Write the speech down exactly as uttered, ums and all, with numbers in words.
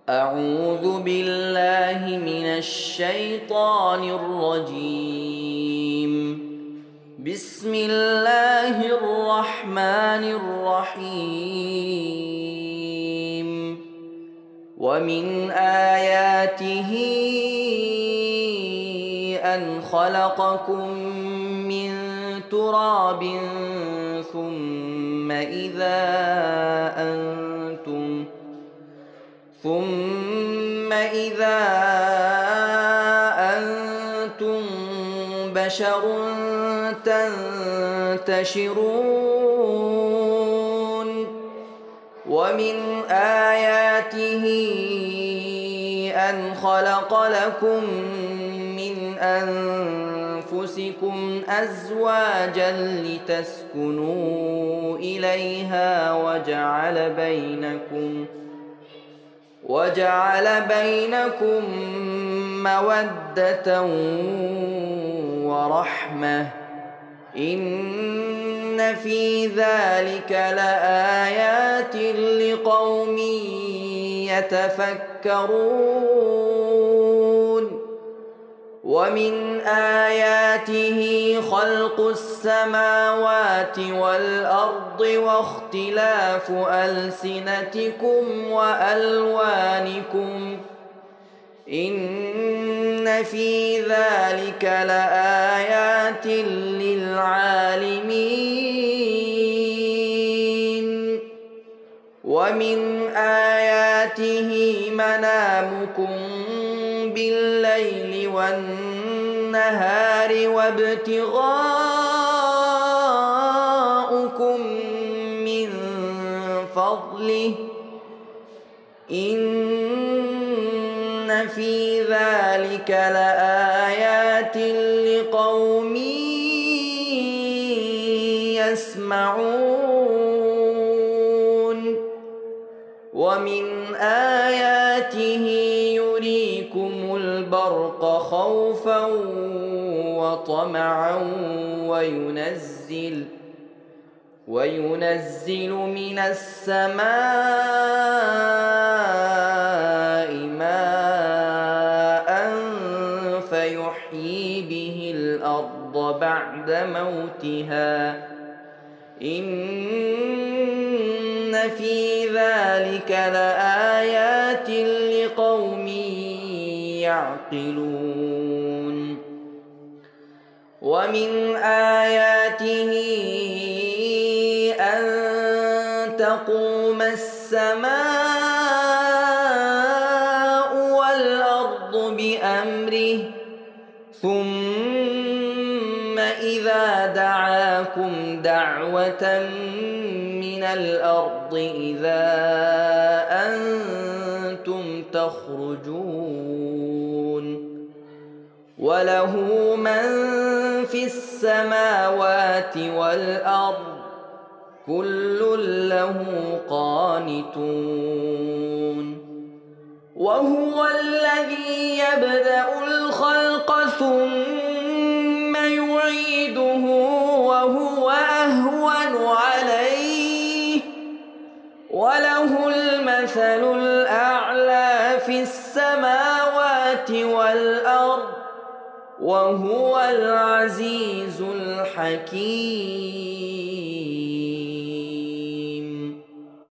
أعوذ بالله من الشيطان الرجيم. بسم الله الرحمن الرحيم. ومن آياته أن خلقكم من تراب ثم إذا أنتم ثم إذا أنتم بشر تنتشرون. ومن آياته أن خلق لكم من أنفسكم أزواجا لتسكنوا إليها وجعل بينكم وجعل بينكم مودة ورحمة. إن في ذلك لآيات لقوم يتفكرون. ومن آياته خلق السماوات والأرض واختلاف ألسنتكم وألوانكم. إن في ذلك لآيات للعالمين. ومن آياته منامكم بالليل والنهار وابتغاؤكم من فضله. إن في ذلك لآيات لقوم يسمعون. ومن آياته يريكم البرق خوفا وطمعا وينزل وينزل من السماء ماء فيحيي به الأرض بعد موتها. إن في ذلك لآيات لقوم يعقلون. ومن آياته أن تقوم السماء والأرض بأمره ثم إذا دعاكم دعوة من الأرض إذا أنتم تخرجون. وله من في السماوات والأرض كل له قانتون. وهو الذي يبدأ الخلق ثم يعيده وهو أهون عليه وله المثل الأعلى في السماوات والأرض وهو العزيز الحكيم.